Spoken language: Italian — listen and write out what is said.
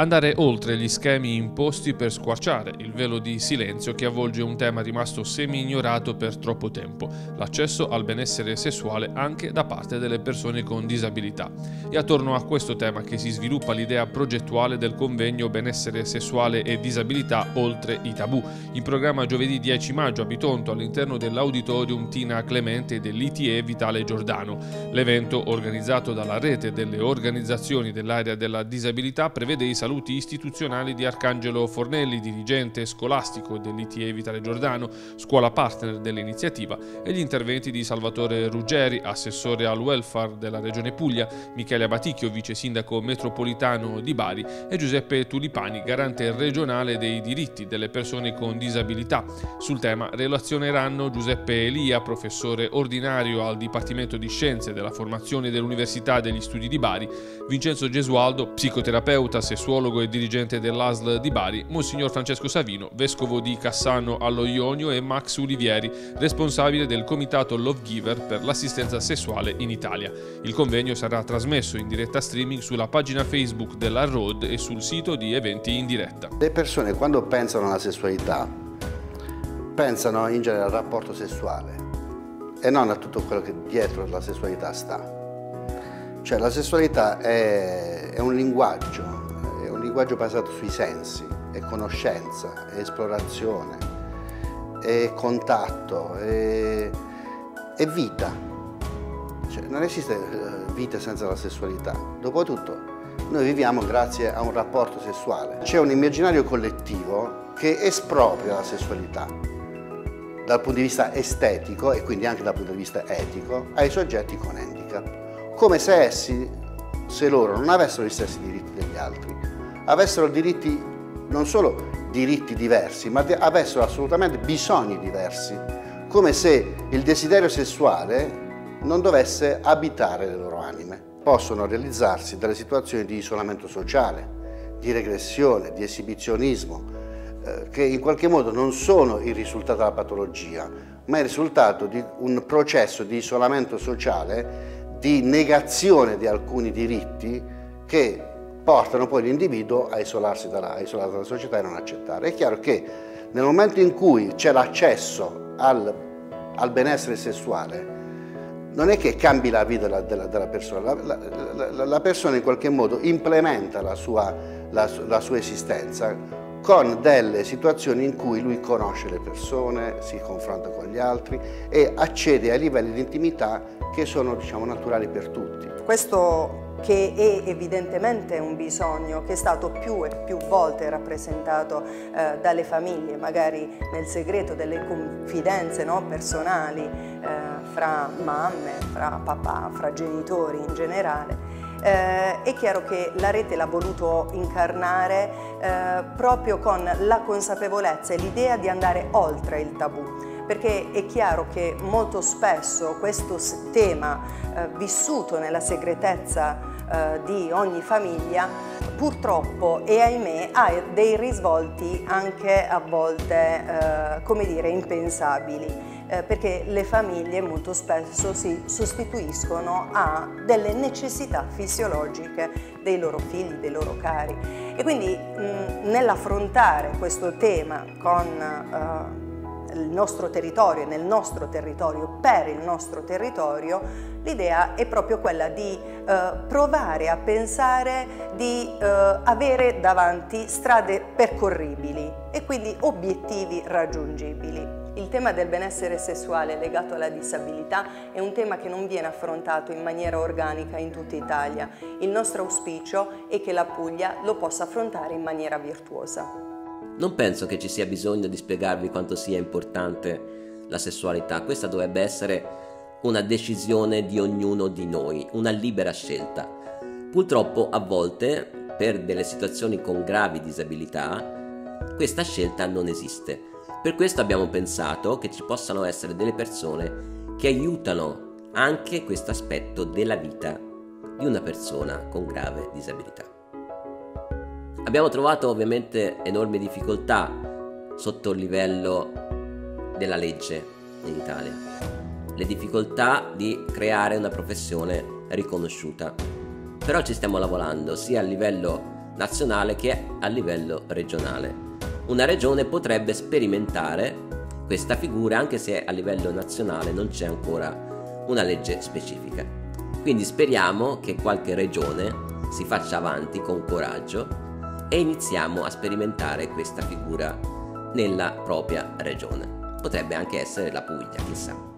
Andare oltre gli schemi imposti per squarciare il velo di silenzio che avvolge un tema rimasto semi-ignorato per troppo tempo, l'accesso al benessere sessuale anche da parte delle persone con disabilità. È attorno a questo tema che si sviluppa l'idea progettuale del convegno Benessere sessuale e disabilità oltre i tabù, in programma giovedì 10 maggio a Bitonto all'interno dell'Auditorium Tina Clemente dell'ITE Vitale Giordano. L'evento, organizzato dalla rete delle organizzazioni dell'area della disabilità, prevede i saluti istituzionali di Arcangelo Fornelli, dirigente scolastico dell'ITE Vitale Giordano, scuola partner dell'iniziativa, e gli interventi di Salvatore Ruggeri, assessore al welfare della Regione Puglia, Michele Abaticchio, vice sindaco metropolitano di Bari, e Giuseppe Tulipani, garante regionale dei diritti delle persone con disabilità. Sul tema relazioneranno Giuseppe Elia, professore ordinario al Dipartimento di Scienze della Formazione dell'Università degli Studi di Bari, Vincenzo Gesualdo, psicoterapeuta, sessuologo e dirigente dell'ASL di Bari, Monsignor Francesco Savino, vescovo di Cassano allo Ionio, e Max Ulivieri, responsabile del comitato Love Giver per l'assistenza sessuale in Italia. Il convegno sarà trasmesso in diretta streaming sulla pagina Facebook della Road e sul sito di Eventi in diretta. Le persone, quando pensano alla sessualità, pensano in genere al rapporto sessuale e non a tutto quello che dietro la sessualità sta. Cioè la sessualità è un linguaggio basato sui sensi, è conoscenza, è esplorazione, è contatto, è vita. Cioè, non esiste vita senza la sessualità. Dopotutto noi viviamo grazie a un rapporto sessuale. C'è un immaginario collettivo che espropria la sessualità dal punto di vista estetico e quindi anche dal punto di vista etico ai soggetti con handicap, come se loro non avessero gli stessi diritti degli altri, avessero diritti, non solo diritti diversi, ma avessero assolutamente bisogni diversi, come se il desiderio sessuale non dovesse abitare le loro anime. Possono realizzarsi delle situazioni di isolamento sociale, di regressione, di esibizionismo, che in qualche modo non sono il risultato della patologia, ma il risultato di un processo di isolamento sociale, di negazione di alcuni diritti che portano poi l'individuo a isolarsi dalla società e non accettare. È chiaro che nel momento in cui c'è l'accesso al benessere sessuale, non è che cambi la vita della persona, la persona in qualche modo implementa la sua esistenza con delle situazioni in cui lui conosce le persone, si confronta con gli altri e accede ai livelli di intimità che sono, diciamo, naturali per tutti. Questo che è evidentemente un bisogno che è stato più e più volte rappresentato dalle famiglie, magari nel segreto delle confidenze, no, personali fra mamme, fra papà, fra genitori in generale. È chiaro che la rete l'ha voluto incarnare proprio con la consapevolezza e l'idea di andare oltre il tabù, perché è chiaro che molto spesso questo tema vissuto nella segretezza di ogni famiglia purtroppo e ahimè ha dei risvolti anche a volte come dire impensabili, perché le famiglie molto spesso si sostituiscono a delle necessità fisiologiche dei loro figli, dei loro cari, e quindi nell'affrontare questo tema con il nostro territorio, nel nostro territorio, per il nostro territorio, l'idea è proprio quella di provare a pensare di avere davanti strade percorribili e quindi obiettivi raggiungibili. Il tema del benessere sessuale legato alla disabilità è un tema che non viene affrontato in maniera organica in tutta Italia. Il nostro auspicio è che la Puglia lo possa affrontare in maniera virtuosa. Non penso che ci sia bisogno di spiegarvi quanto sia importante la sessualità. Questa dovrebbe essere una decisione di ognuno di noi, una libera scelta. Purtroppo a volte, per delle situazioni con gravi disabilità, questa scelta non esiste. Per questo abbiamo pensato che ci possano essere delle persone che aiutano anche questo aspetto della vita di una persona con grave disabilità. Abbiamo trovato ovviamente enormi difficoltà sotto il livello della legge in Italia, le difficoltà di creare una professione riconosciuta, però ci stiamo lavorando sia a livello nazionale che a livello regionale. Una regione potrebbe sperimentare questa figura anche se a livello nazionale non c'è ancora una legge specifica. Quindi speriamo che qualche regione si faccia avanti con coraggio e iniziamo a sperimentare questa figura nella propria regione. Potrebbe anche essere la Puglia, chissà.